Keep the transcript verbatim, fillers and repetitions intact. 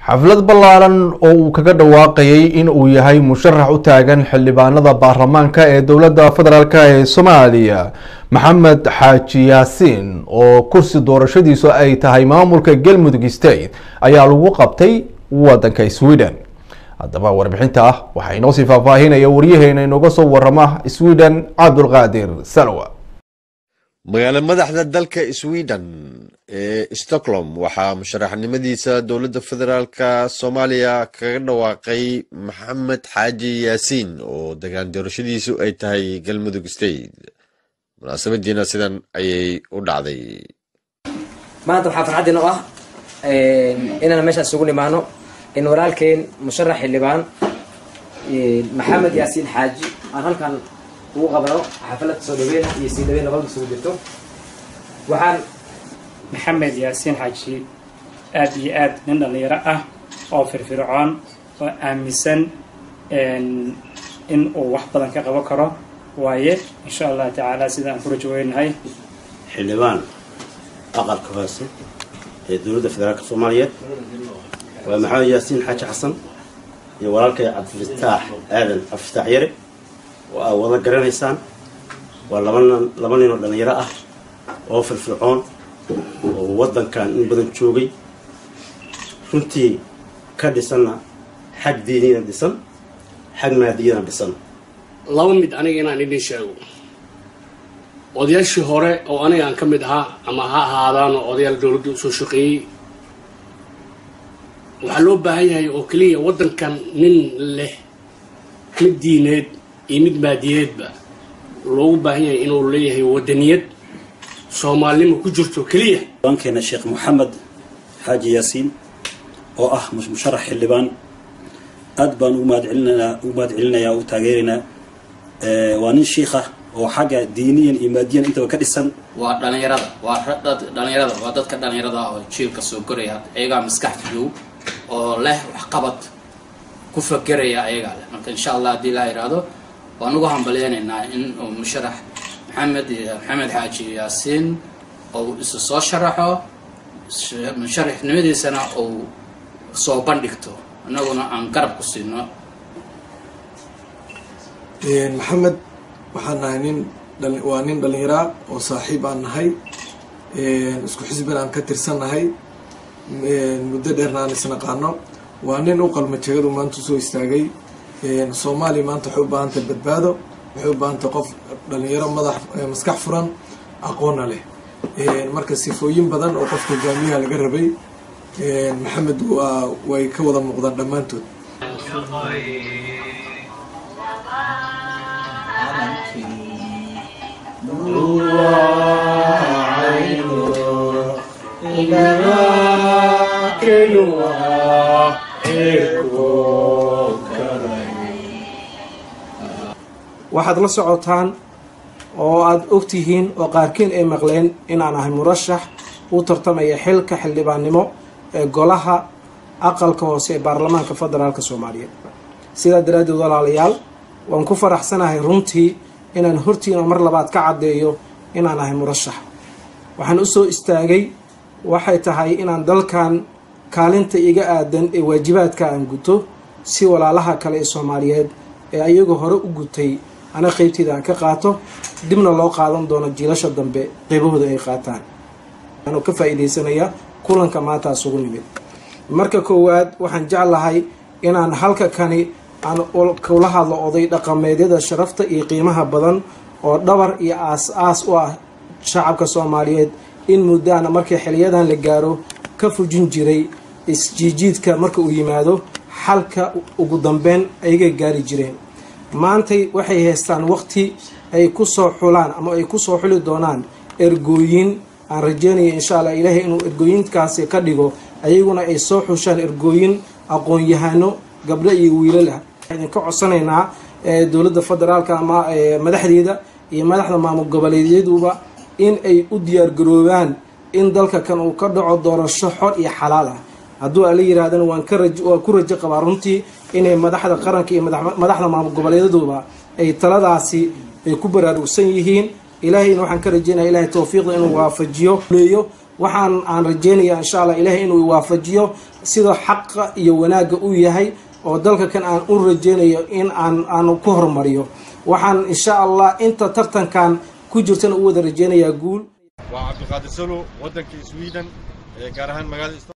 xaflad ballaaran oo uu kaga dhawaaqayay in uu yahay musharax u taagan xildhibaanada baarlamaanka ee dowladda federaalk ee Soomaaliya Maxamed Xaaji Yaasiin oo kursi doorashadiisu ay tahay maamulka Galmudug State ayaa lagu qabtay wadanka Sweden. haddaba warbixinta ah waxa inoo sii faahfaahinaya wariyaheena inooga soo warama Sweden Cabdulqaadir Salwa. magaalada madaxda dalka Sweden ee Stockholm waxaa musharaxnimadiisa dowladda federaalka Soomaaliya kaga dhawaaqay Maxamed Xaaji Yaasiin oo deegaan doorashadiisu ay tahay Galmudug State. munaasabadiina sidan ayay u dhacday. maanta waxaa farxad inoo ah inaan meesha isugu nimaano in walaalkeen musharax xildhibaan Maxamed Yaasiin Xaaji aan halkan ugu qabano xaflad soo dhaweyn iyo sii dhaweyn labada soo jirto. waxaan Maxamed Yaasiin Xaaji aad iyo aad nin dhalinyaro ah oo firfircoon oo aaminsan in uu wax badan ka qaban karo waaye insha Allah taala sidaan ku rajaynahay xildhibaan aqalka hoose ee dowladda federaalka Soomaaliya waa Maxamed Yaasiin Xaaji Xasan iyo walaalkay Cabdulfataax Aadan Aftaax Yare oo wada garanaysaan waa laba laba nin oo dhalinyaro ah oo firfircoon oo wadankan in badan joogay runtii ka dhisana xag diiniina dhisan xag maadiyana dhisan. laba mid aniga inaan idin sheego odayaashii hore oo aniga aan ka mid ahaa ama ha ahaadaan odayaal dowladda soo shaqeeyay waxaa loo baahan yahay oo kaliya wadankan nin leh mid diineed iyo mid maadiyeedba loogu baahan yahay inuu leeyahay wadaniyad Soomaalnimo ku jirto kaliya. bankeena Sheekh Maxamed Xaaji Yaasiin oo ah musharax xildhibaan aad baan u mahadcelinayaa u mahadcelinayaa u taageerinaa ee waa nin sheekha oo xagga diiniyan iyo maadiyan intaba ka dhisan. waa dhalinyarada waa dad dhalinyarada waa dadka dhalinyarada oo jiilka soo koraya ayaga maskax fiyow oo leh wax qabad ku fakaraya ayaga leh. marka insha Allah hadii la yiraahdo waan ugu hambalyeynaa in uu musharax محمد محمد حاجي ياسين أو إسسو شرحه مشرح نمدي سنة أو صوبان دكتور أنا قلنا عن قرب قصينا. محمد وحنا نين وانين بالهراء وصاحب عن هاي اسكو حزبنا عن كتير سنة هاي مدة درنا عن سنة قانون وانين أقل متشغل وما أنتو سو استاجي الصومالي ما أنتو حب أنت بدبادو وحب أنت قف dhalinyaro madax maskax furan aqoon leh ee marka sifooyin badan oo qofka jaamiyaha laga rabay ee Maxamed waa way ka wada muuqdaan dhamaantood. waxaad la socotaan oo aad ogtihiin oo qaarkiin ay maqleen inaan ahay murashax u tartamaya xilka xildhibaannimo ee golaha aqalka hoose ee baarlamaanka federaalka Soomaaliyeed. sidaa daraaddeed walaalayaal waan ku faraxsanahay runtii inaan hortiina mar labaad ka cadeeyo inaan ahay murashax. waxaan u soo istaagay waxay tahay inaan dalkan kaalinta iga aadan ee waajibaadka aan guto si walaalaha kale ee Soomaaliyeed ee ayagu hore u gutay ana qaybtida aan ka qaato dibna loo qaadan doono jiilasha dambe qaybahooda ay qaataan. anoo ka faa'iideysanaya kulanka maanta isugu nimid. marka koowaad waxaan jeclahay inaan halka kani aan kula hadlo oday dhaqameedyada sharafta iyo qiimaha badan oo dhabar iyo aas-aas u ah shacabka Soomaaliyeed in muddaana markii xiliyadan la gaaro ka fujin jiray isjiijiidka marka uu yimaado xalka ugu dambeyn ayaga gaari jireen. maantay waxay haystaan waqti ay ku soo xulaan ama ay ku soo xuli doonaan ergooyin aan rajeynayo insha Allah Ilaahay inuu ergooyinkaasi ka dhigo ayaguna ay soo xushaan ergooyin aqoon yahano gabdho iyo wiilal ah. waxaan ka codsanaynaa dowladda federaalka ama madaxdeeda iyo madaxda maamul goboleedyaduba in ay u diyaar garoobaan in dalka kan uu ka dhaco doorasho xor iyo xalaal ah. hadduu ala yiraahdana waan ka rajo waa ku rajo qabaa runtii inay madaxda qaranka iyo madaxda maamul goboleedaduba ay taladaasi ay ku baraarugsan yihiin. ilaahayna waxaan ka rajeynayaa ilaahay tawfiiqda inuu waafajiyo leeyo waxaan aan rajeynayaa insha allah ilaahay inuu waafajiyo sida xaqa iyo wanaagga u yahay oo dalka kan aan u rajeynayo in aan aan ku horumariyo waxaan insha allah inta tartankan ku jirtana u wada rajeynayaa guul waa cabdiqaadir salo waddanka Sweden ee gaar ahaan magaalada